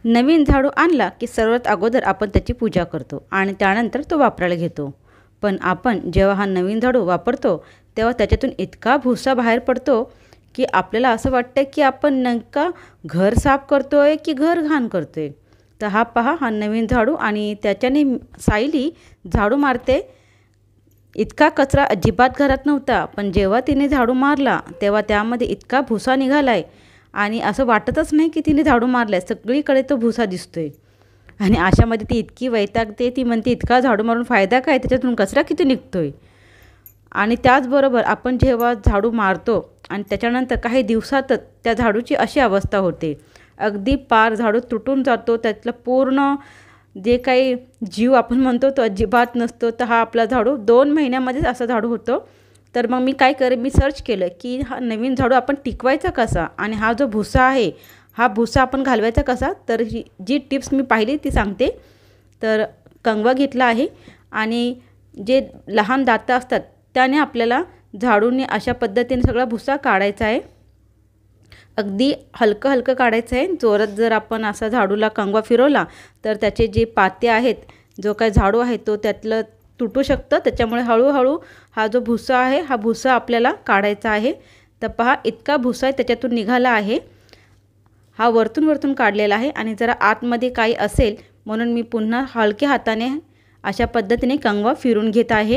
नवीन झाडू आणला की सर्वात अगोदर आपण त्याची पूजा करतो आणि त्यानंतर तो वापरायला घेतो। पण आपण जेव्हा हा नवीन झाडू वापरतो तेव्हा त्याच्यातून इतका भुसा बाहेर पडतो की आपल्याला असं वाटतं की आपण नेमका घर साफ करतोय की घर घाण करतोय। तर हा पहा, हा नवीन झाडू आणि त्याच्याने सायली झाडू मारते। इतका कचरा अजिबात घरात नव्हता, पण जेव्हा तिने झाडू मारला तेव्हा त्यामध्ये इतका भुसा निघालाय आणि असं वाटतच नाही की तिने झाडू मारलाय, सगळीकडे तो भुसा दिसतोय। आणि अशामध्ये ती इतकी वैतागते, ती म्हणते इतका झाडू मारून फायदा काय, त्याच्यातून कचरा किती निघतोय। आणि त्याचबरोबर आपण जेव्हा झाडू मारतो आणि त्याच्यानंतर काही दिवसातच त्या झाडूची अशी अवस्था होते, अगदी पार झाडू तुटून जातो, त्यातलं पूर्ण जे काही जीव आपण म्हणतो तो अजिबात नसतो। तर हा आपला झाडू 2 महिन्यामध्येच असा झाडू होतो। तर मग मी काय करेन, मी सर्च केलं की हा नवीन झाडू आपण टिकवायचा कसा आणि हा जो भुसा आहे हा भुसा आपण घालवायचा कसा। तर ही जी टिप्स मी पाहिली ती सांगते। तर कंगवा घेतला आहे आणि जे लहान दातं असतात त्याने आपल्याला झाडूने अशा पद्धतीने सगळा भुसा काढायचा आहे। अगदी हलकं हलकं काढायचं आहे। जोरात जर आपण असा झाडूला कंगवा फिरवला तर त्याचे जे पाते आहेत, जो काही झाडू आहे तो त्यातलं तुटू शकतं। त्याच्यामुळे हळूहळू हा जो भुसा आहे हा भुसा आपल्याला काढायचा आहे। तर पहा, इतका भुसा त्याच्यातून निघाला आहे, हा वरतून काढलेला आहे आणि जरा आतमध्ये काही असेल म्हणून मी पुन्हा हलक्या हाताने अशा पद्धतीने कंगवा फिरून घेत आहे।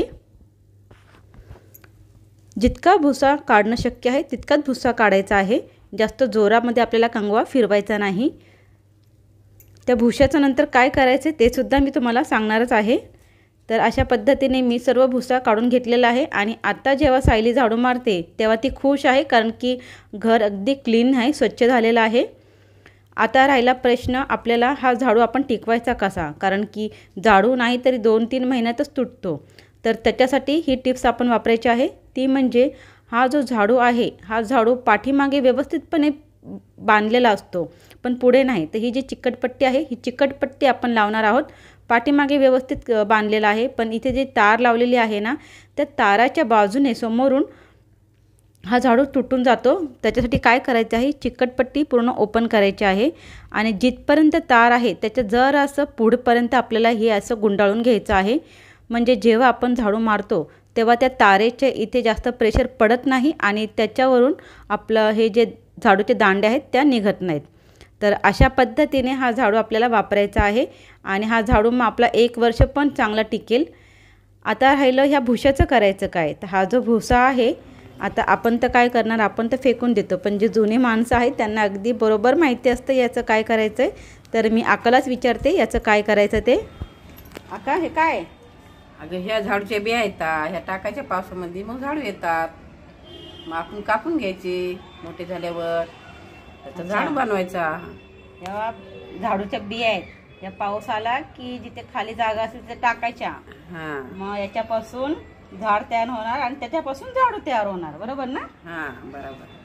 जितका भुसा काढणं शक्य आहे तितकाच भुसा काढायचा आहे, जास्त जोरामध्ये आपल्याला कंगवा फिरवायचा नाही। त्या भुशाचं नंतर काय करायचं ते सुद्धा मी तुम्हाला सांगणारच आहे। तर अशा पद्धतीने मी सर्व भुसा काढून घेतलेला आहे आणि आता जेव्हा सायली झाडू मारते तेव्हा ती खुश आहे, कारण की घर अगदी क्लीन आहे, स्वच्छ झालेलं आहे। आता राहिला प्रश्न, आपल्याला हा झाडू आपण टिकवायचा कसा, कारण की झाडू नाही तरी 2-3 महिन्यातच तुटतो। तर त्याच्यासाठी ही टिप्स आपण वापरायची आहे, ती म्हणजे हा जो झाडू आहे हा झाडू पाठीमागे व्यवस्थितपणे बांधलेला असतो, पण पुढे नाही। तर ही जी चिकटपट्टी आहे ही चिकटपट्टी आपण लावणार आहोत, पाठीमागे व्यवस्थित बांधलेला आहे। पण इथे जे तार लावलेली आहे ना, त्या ताराच्या बाजूने समोरून हा झाडू तुटून जातो। त्याच्यासाठी काय करायचं आहे, चिकटपट्टी पूर्ण ओपन करायची आहे आणि जिथपर्यंत तार आहे त्याच्या जरा असं पुढपर्यंत आपल्याला हे असं गुंडाळून घ्यायचं आहे। म्हणजे जेव्हा आपण झाडू मारतो तेव्हा त्या तारेच्या इथे जास्त प्रेशर पडत नाही आणि त्याच्यावरून आपलं हे जे झाडूचे दांडे आहेत त्या निघत नाहीत। तर अशा पद्धतीने हा झाडू आपल्याला वापरायचा आहे आणि हा झाडू मग आपला 1 वर्ष पण चांगला टिकेल। आता राहिलं ह्या भुशाचं करायचं काय। तर हा जो भुसा आहे आता आपण तर काय करणार, आपण तर फेकून देतो, पण जे जुने माणसं आहेत त्यांना अगदी बरोबर माहिती असतं याचं काय करायचं आहे। तर मी आकालाच विचारते याचं काय करायचं ते। आका, हे काय? अगं, ह्या झाडूच्या बिया येतात, ह्या टाकायच्या पावसामध्ये, मग झाडू येतात। मग आपण कापून घ्यायचे, मोठे झाल्यावर त्याचा झाडू बनवायचा। तेव्हा झाडूच्या बिया आहेत, या पाऊस आला की जिथे खाली जागा असेल तिथे टाकायच्या, मग याच्यापासून झाड तयार होणार आणि त्याच्यापासून झाडू तयार होणार, बरोबर ना? हा, बरोबर।